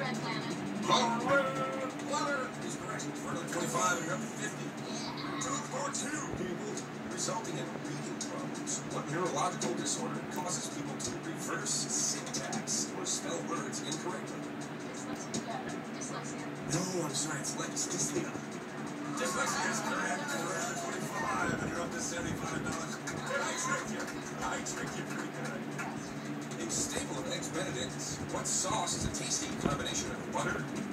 Water is correct for another 25 and you're up to 50. Two or two people resulting in reading problems. What neurological disorder causes people to reverse syntax or spell words incorrectly? Dyslexia. No, I'm sorry, it's dyslexia. Dyslexia is correct for another 25 and you're up to $75. I tricked you pretty good. In staple of Eggs Benedict, what sauce is a tasty combination of butter,